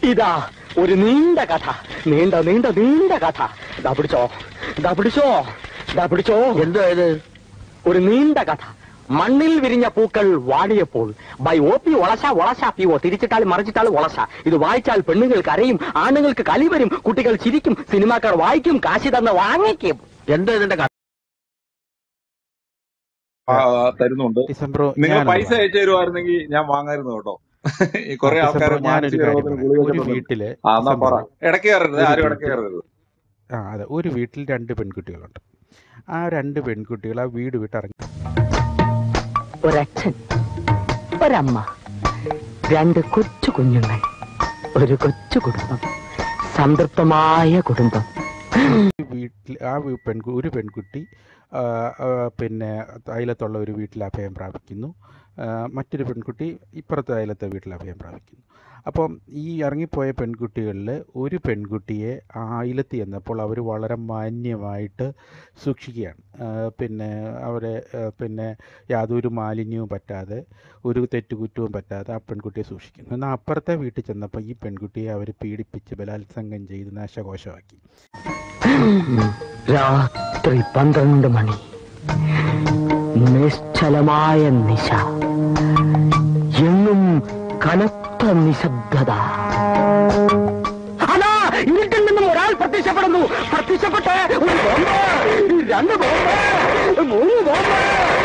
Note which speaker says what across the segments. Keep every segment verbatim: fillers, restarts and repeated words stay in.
Speaker 1: ഇതാ ഒരു നീണ്ട കഥ, നീണ്ട നീണ്ട നീണ്ട കഥ. ഇതാ പിടിച്ചോ, ഇതാ പിടിച്ചോ, ഇതാ പിടിച്ചോ.
Speaker 2: എന്തോ ഇത്?
Speaker 1: ഒരു നീണ്ട കഥ. മണ്ണിൽ വിരിഞ്ഞ പൂക്കൾ വാടിയപ്പോൾ by O P Olassa Olassa P O. തിരിച്ചിട്ടാൽ മറിച്ചിട്ടാൽ ഒളശ. ഇത് വായിച്ചാൽ പെണ്ണുങ്ങൾ കരയും, ആണുങ്ങൾക്ക് കലി വരും, കുട്ടികൾ ചിരിക്കും, സിനിമാക്കാർ വായിക്കും, കാശി തന്ന് വാങ്ങിക്കും.
Speaker 2: എന്തോ ഇതിന്റെ കഥ
Speaker 3: തരുന്നുണ്ട്. നിങ്ങൾ പൈസ അയച്ചു തരുമായിരുന്നെങ്കിൽ ഞാൻ വാങ്ങായിരുന്നു കേട്ടോ. കുറെ ആൾക്കാർ
Speaker 4: ഒരു വീട്ടില്
Speaker 3: ഇടയ്ക്ക് കയറരുത്, ആരും ഇടയ്ക്ക് കയറരുത്.
Speaker 4: ആ അതെ, ഒരു വീട്ടിൽ രണ്ട് പെൺകുട്ടികളുണ്ട്. ആ രണ്ട് പെൺകുട്ടികൾ ആ വീട് വിട്ടിറങ്ങി.
Speaker 1: ഒരച്ഛൻ, ഒരമ്മ, രണ്ട് കൊച്ചു കുഞ്ഞുങ്ങൾ, ഒരു കൊച്ചു കുടുംബം, സംതൃപ്തമായ കുടുംബം.
Speaker 4: വീട്ടിൽ ആ പെൺകു ഒരു പെൺകുട്ടി പിന്നെ അയലത്തുള്ള ഒരു വീട്ടിൽ അഭയം പ്രാപിക്കുന്നു. മറ്റൊരു പെൺകുട്ടി ഇപ്പുറത്തെ അയലത്തെ വീട്ടിൽ അഭയം പ്രാപിക്കുന്നു. അപ്പം ഈ ഇറങ്ങിപ്പോയ പെൺകുട്ടികളിൽ ഒരു പെൺകുട്ടിയെ ആ അയലത്ത് ചെന്നപ്പോൾ അവർ വളരെ മാന്യമായിട്ട് സൂക്ഷിക്കുകയാണ്. പിന്നെ അവരെ പിന്നെ യാതൊരു മാലിന്യവും പറ്റാതെ, ഒരു തെറ്റുകുറ്റവും പറ്റാതെ ആ പെൺകുട്ടിയെ സൂക്ഷിക്കുന്നു. എന്നാൽ അപ്പുറത്തെ വീട്ടിൽ ചെന്നപ്പോൾ ഈ പെൺകുട്ടിയെ അവർ പീഡിപ്പിച്ച് ബലാത്സംഗം ചെയ്ത് നാശകോശമാക്കി.
Speaker 1: രാത്രി പന്ത്രണ്ട് മണി, നിശ്ചലമായ നിശ, എങ്ങും കനത്ത നിശബ്ദത. അതാ ഇരുട്ടിൽ നിന്നും ഒരാൾ പ്രത്യക്ഷപ്പെടുന്നു. പ്രത്യക്ഷപ്പെട്ട് ഒരു ബോംബ്, രണ്ട് ബോംബ്, മൂന്ന് ബോംബ്,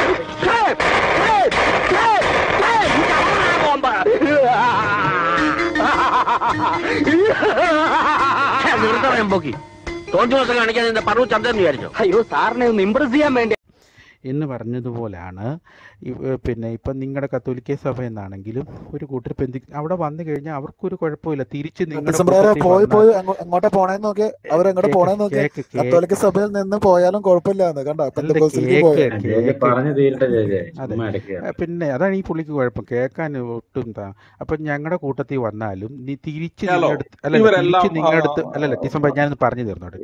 Speaker 2: പോക്കി തോറ്റു ദിവസം കാണിക്കാൻ എന്റെ പറു ചന്ദ്രൻ വിചാരിച്ചോ?
Speaker 1: അയ്യോ, സാറിനെ ഒന്ന് ഇംപ്രസ് ചെയ്യാൻ വേണ്ടി
Speaker 4: എന്ന് പറഞ്ഞതുപോലാണ് പിന്നെ ഇപ്പം നിങ്ങളുടെ കത്തോലിക്ക സഭ എന്നാണെങ്കിലും ഒരു കൂട്ടർ പെന്തി അവിടെ വന്നു കഴിഞ്ഞാൽ അവർക്കൊരു കുഴപ്പമില്ല. തിരിച്ച്
Speaker 5: പോയി പോയി അങ്ങോട്ടെ പോണേന്ന് നോക്കി അവരെങ്ങോട്ട് പോണേന്ന് നോക്കി കത്തോലിക്ക സഭയിൽ നിന്ന് പോയാലും കുഴപ്പമില്ലാന്ന് കണ്ടോ.
Speaker 4: പിന്നെ അതാണ് ഈ പുള്ളിക്ക് കുഴപ്പം, കേൾക്കാൻ ഒട്ടും താ. അപ്പൊ ഞങ്ങളുടെ കൂട്ടത്തിൽ വന്നാലും നീ തിരിച്ച് അല്ല തിരിച്ച് നിങ്ങളുടെ അടുത്ത് അല്ലല്ല ഡിസംബർ ഞാനൊന്ന് പറഞ്ഞു തീർന്നോട്ടെ.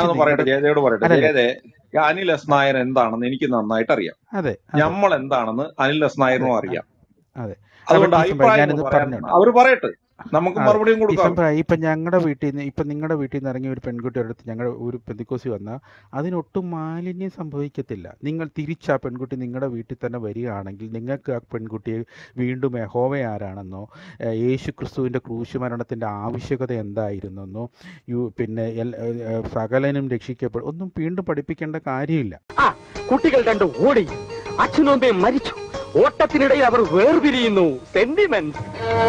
Speaker 3: അനിൽ എസ് നായർ എന്താണെന്ന് എനിക്ക് നന്നായിട്ട് അറിയാം.
Speaker 4: അതെ,
Speaker 3: നമ്മൾ എന്താണെന്ന് അനിൽ എസ് നായറിനും അറിയാം.
Speaker 4: അതെ,
Speaker 3: അതുകൊണ്ട് അഭിപ്രായം അവർ പറയട്ടെ, നമുക്ക് മറുപടിയും കൊടുക്കാം.
Speaker 4: ഇപ്പൊ ഞങ്ങളുടെ വീട്ടിൽ നിന്ന് ഇപ്പൊ നിങ്ങളുടെ വീട്ടിൽ നിന്ന് ഇറങ്ങിയ ഒരു പെൺകുട്ടിയുടെ അടുത്ത് ഞങ്ങളുടെ ഒരു പെന്തിക്കോസി വന്നാൽ അതിനൊട്ടും മാലിന്യം സംഭവിക്കത്തില്ല. നിങ്ങൾ തിരിച്ച് ആ പെൺകുട്ടി നിങ്ങളുടെ വീട്ടിൽ തന്നെ വരികയാണെങ്കിൽ നിങ്ങൾക്ക് ആ പെൺകുട്ടിയെ വീണ്ടും യഹോവ ആരാണെന്നോ യേശു ക്രിസ്തുവിന്റെ ക്രൂശ് മരണത്തിന്റെ ആവശ്യകത എന്തായിരുന്നെന്നോ യു പിന്നെ സകലനും രക്ഷിക്കപ്പെടും ഒന്നും വീണ്ടും പഠിപ്പിക്കേണ്ട കാര്യമില്ല.
Speaker 1: കുട്ടികൾ രണ്ടും ഓടി, അച്ഛനും അമ്മയും മരിച്ചു. ഓട്ടത്തിനിടയിൽ അവർ വേർപിരിയുന്നു. സെന്റിമെന്റ്.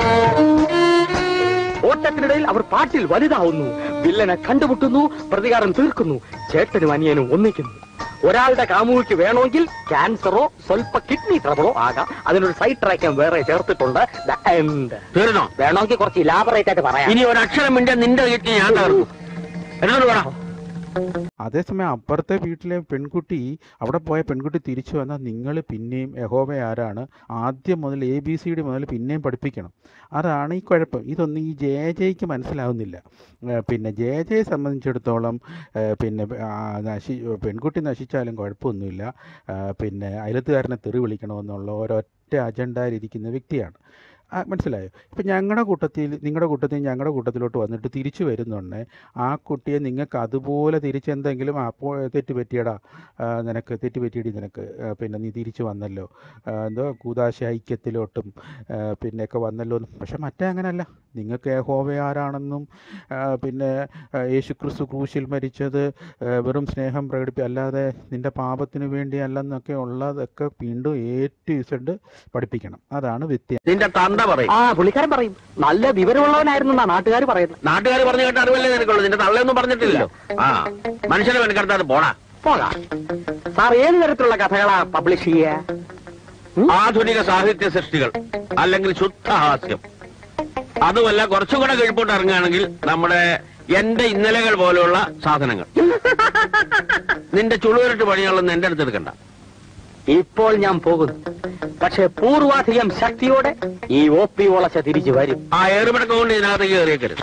Speaker 1: ഓട്ടത്തിനിടയിൽ അവർ പാട്ടിൽ വലുതാവുന്നു. വില്ലനെ കണ്ടുമുട്ടുന്നു, പ്രതികാരം തീർക്കുന്നു, ചേട്ടനും അനിയനും ഒന്നിക്കുന്നു. ഒരാളുടെ കാമുകിക്ക് വേണമെങ്കിൽ ക്യാൻസറോ സ്വൽപ്പ കിഡ്നി ട്രബിളോ ആകാം. അതിനൊരു സൈഡ് ട്രാക്കാൻ വേറെ ചേർത്തിട്ടുണ്ട്.
Speaker 2: തീർന്നോ?
Speaker 1: വേണമെങ്കിൽ കുറച്ച് ഇലാബറേറ്റ് ആയിട്ട് പറയാം.
Speaker 2: ഇനി ഒരക്ഷരം മിണ്ട നിന്റെ കിഡ്നി ഞാൻ തകർക്കും. എന്നോട് പറ.
Speaker 4: അതേസമയം അപ്പുറത്തെ വീട്ടിലെ പെൺകുട്ടി അവിടെ പോയ പെൺകുട്ടി തിരിച്ചു വന്നാൽ നിങ്ങൾ പിന്നെയും യഹോവ ആരാണ് ആദ്യം മുതൽ എ ബി സി ഡി മുതൽ പിന്നെയും പഠിപ്പിക്കണം. അതാണ് ഈ കുഴപ്പം. ഇതൊന്നും ഈ ജെ ജെയ്ക്ക് മനസ്സിലാവുന്നില്ല. പിന്നെ ജെ ജെയെ സംബന്ധിച്ചിടത്തോളം പിന്നെ നശി പെൺകുട്ടി നശിച്ചാലും കുഴപ്പമൊന്നുമില്ല, പിന്നെ അയലത്തുകാരനെ തെറി വിളിക്കണമെന്നുള്ള ഒരൊറ്റ അജണ്ടയിലിരിക്കുന്ന വ്യക്തിയാണ്. മനസ്സിലായോ? ഇപ്പം ഞങ്ങളുടെ കൂട്ടത്തിൽ നിങ്ങളുടെ കൂട്ടത്തിൽ ഞങ്ങളുടെ കൂട്ടത്തിലോട്ട് വന്നിട്ട് തിരിച്ചു വരുന്നുണ്ട്. ആ കുട്ടിയെ നിങ്ങൾക്ക് അതുപോലെ തിരിച്ചെന്തെങ്കിലും അപ്പോൾ തെറ്റ് പറ്റിയടാ നിനക്ക് തെറ്റ് പറ്റിയടി നിനക്ക് പിന്നെ നീ തിരിച്ചു വന്നല്ലോ എന്തോ കൂദാശ ഐക്യത്തിലോട്ടും പിന്നെയൊക്കെ വന്നല്ലോ. പക്ഷെ മറ്റേ അങ്ങനെയല്ല. നിങ്ങൾക്ക് യഹോവ ആരാണെന്നും പിന്നെ യേശുക്രിസ്തു ക്രൂശിൽ മരിച്ചത് വെറും സ്നേഹം പ്രകടിപ്പി അല്ലാതെ നിന്റെ പാപത്തിന് വേണ്ടി അല്ലെന്നൊക്കെ ഉള്ളതൊക്കെ വീണ്ടും എ ടു ഇസഡ് പഠിപ്പിക്കണം. അതാണ് വ്യത്യാസം.
Speaker 1: ആ പുള്ളിക്കാരൻ പറയും നല്ല വിവരമുള്ളവനായിരുന്നു എന്നാ നാട്ടുകാർ പറയുന്നത്.
Speaker 2: നാട്ടുകാർ പറഞ്ഞു കേട്ട അറിവല്ലേ നിനക്കുള്ളൂ. നിന്റെ തള്ളയൊന്നും പറഞ്ഞിട്ടില്ലല്ലോ. ആ മനുഷ്യനെ വെനക്കെടുത്താതെ പോടാ
Speaker 1: പോകാം. സാർ ഏത് തരത്തിലുള്ള കഥകളാ പബ്ലിഷ് ചെയ്യുക?
Speaker 2: ആധുനിക സാഹിത്യ സൃഷ്ടികൾ അല്ലെങ്കിൽ ശുദ്ധഹാസ്യം. അതുമല്ല കുറച്ചും കൂടെ കീഴ്പോട്ട് ഇറങ്ങുകയാണെങ്കിൽ നമ്മുടെ എന്റെ ഇന്നലകൾ പോലെയുള്ള സാധനങ്ങൾ. നിന്റെ ചുളുവരട്ട് പണികളൊന്നും എന്റെ അടുത്ത് എടുക്കണ്ട.
Speaker 1: ഇപ്പോൾ ഞാൻ പോകുന്നു. പക്ഷെ പൂർവാധികം ശക്തിയോടെ ഈ ഒ പി ഒളച്ച തിരിച്ചു വരും.
Speaker 2: ആ ഏറുപടക്കം കൊണ്ട് ഇതിനകത്തേക്ക് കയറിയേക്കരുത്.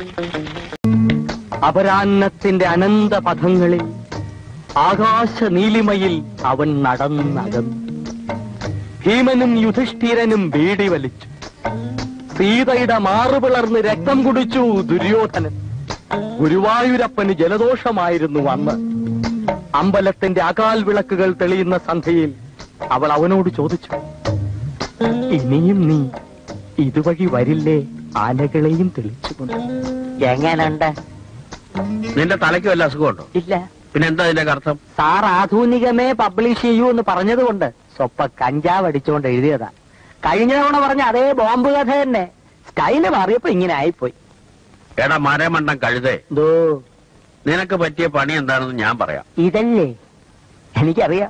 Speaker 1: അപരാഹ്നത്തിന്റെ അനന്ത പഥങ്ങളിൽ ആകാശ നീലിമയിൽ അവൻ നടന്നകം. ഭീമനും യുധിഷ്ഠിരനും ബീഡി വലിച്ചു. സീതയുടെ മാറു പിളർന്ന് രക്തം കുടിച്ചു ദുര്യോധനൻ. ഗുരുവായൂരപ്പന് ജലദോഷമായിരുന്നു അന്ന്. അമ്പലത്തിന്റെ അകാൽ വിളക്കുകൾ തെളിയുന്ന സന്ധ്യയിൽ അവൾ അവനോട് ചോദിച്ചു, ഇനിയും നീ ഇതുവഴി വരില്ലേ ആനകളെയും തെളിച്ചുകൊണ്ട്? എങ്ങനുണ്ട്?
Speaker 2: നിന്റെ തലയ്ക്ക് വല്ല അസുഖമുണ്ടോ?
Speaker 1: ഇല്ല.
Speaker 2: പിന്നെ എന്താ ഇതിന്റെ അർത്ഥം?
Speaker 1: സാർ ആധുനികമേ പബ്ലിഷ് ചെയ്യൂ എന്ന് പറഞ്ഞതുകൊണ്ട് സ്വപ്പ കഞ്ചാവ് അടിച്ചുകൊണ്ട് എഴുതിയതാ. കഴിഞ്ഞ തവണ പറഞ്ഞ അതേ ബോംബ് കഥ തന്നെ, സ്റ്റൈല് മാറിയപ്പോ ഇങ്ങനെ ആയിപ്പോയി.
Speaker 2: എടാ മരമണ്ടം കഴുതേ,
Speaker 1: ദോ
Speaker 2: നിനക്ക് പറ്റിയ പണി എന്താണെന്ന് ഞാൻ പറയാം.
Speaker 1: ഇതല്ലേ എനിക്കറിയാം.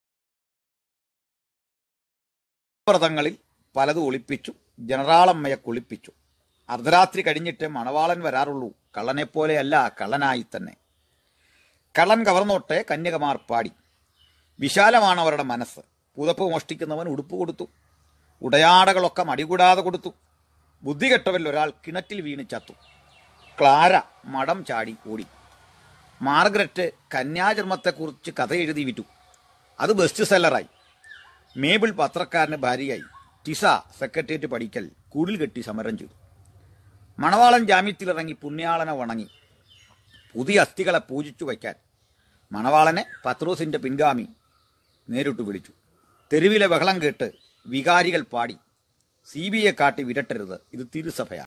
Speaker 6: വ്രതങ്ങളിൽ പലതും ഒളിപ്പിച്ചു. ജനറാളമ്മയെ കുളിപ്പിച്ചു. അർദ്ധരാത്രി കഴിഞ്ഞിട്ട് മണവാളൻ വരാറുള്ളൂ. കള്ളനെപ്പോലെയല്ല, കള്ളനായി തന്നെ. കള്ളൻ കവർന്നോട്ടെ കന്യകമാർ പാടി. വിശാലമാണ് അവരുടെ മനസ്സ്. പുതപ്പ് മോഷ്ടിക്കുന്നവൻ ഉടുപ്പ് കൊടുത്തു. ഉടയാടകളൊക്കെ മടികൂടാതെ കൊടുത്തു. ബുദ്ധി കെട്ടവരിൽ ഒരാൾ കിണറ്റിൽ വീണ് ചത്തു. ക്ലാര മടം ചാടി ഓടി. മാർഗരറ്റ് കന്യാചർമ്മത്തെക്കുറിച്ച് കഥ എഴുതി വിറ്റു. അത് ബെസ്റ്റ് സെല്ലറായി. മേബിൾ പത്രക്കാരന് ഭാര്യയായി. ടിസ സെക്രട്ടേറിയറ്റ് പഠിക്കൽ കൂടിൽ കെട്ടി സമരം ചെയ്തു. മണവാളൻ ജാമ്യത്തിലിറങ്ങി പുണ്യാളനെ വണങ്ങി. പുതിയ അസ്ഥികളെ പൂജിച്ചു വയ്ക്കാൻ മണവാളനെ പത്രോസിന്റെ പിൻഗാമി നേരിട്ട് വിളിച്ചു. തെരുവിലെ ബഹളം കേട്ട് വികാരികൾ പാടി, സി ബി ഐ കാട്ടി വിരട്ടരുത്, ഇത് തിരുസഭയാണ്.